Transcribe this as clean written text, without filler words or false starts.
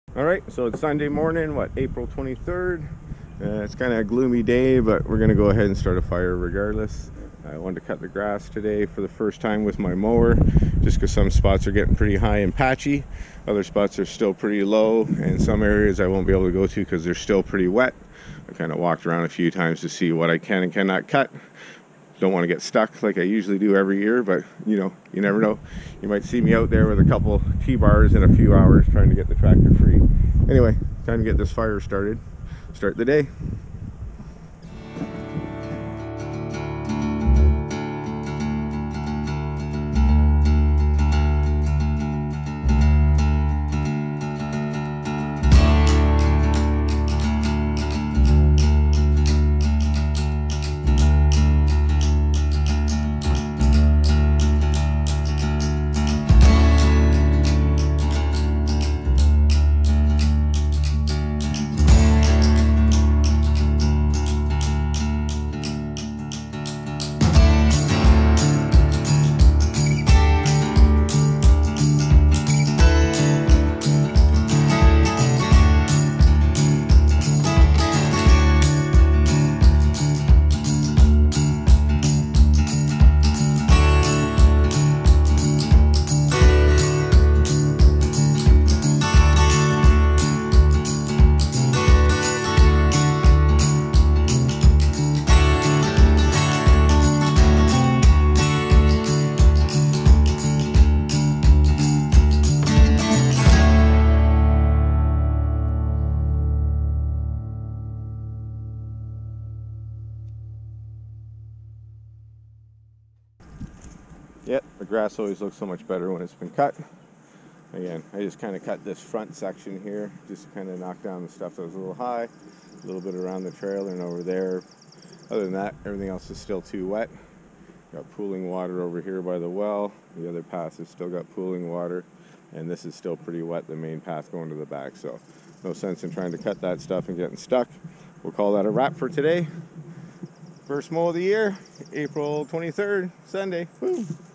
All right, so it's Sunday morning, April 23rd. It's kind of a gloomy day, but we're gonna go ahead and start a fire regardless. I wanted to cut the grass today for the first time with my mower, just because some spots are getting pretty high and patchy. Other spots are still pretty low, and some areas I won't be able to go to because they're still pretty wet. I kind of walked around a few times to see what I can and cannot cut. Don't want to get stuck like I usually do every year, but you never know. You might see me out there with a couple T-bars in a few hours trying to get the tractor free. Anyway, time to get this fire started. Start the day. Yep, the grass always looks so much better when it's been cut. Again, I just kind of cut this front section here, just to kind of knock down the stuff that was a little high, a little bit around the trailer and over there. Other than that, everything else is still too wet. Got pooling water over here by the well. The other path has still got pooling water, and this is still pretty wet, the main path going to the back. So no sense in trying to cut that stuff and getting stuck. We'll call that a wrap for today. First mow of the year, April 23rd, Sunday. Woo!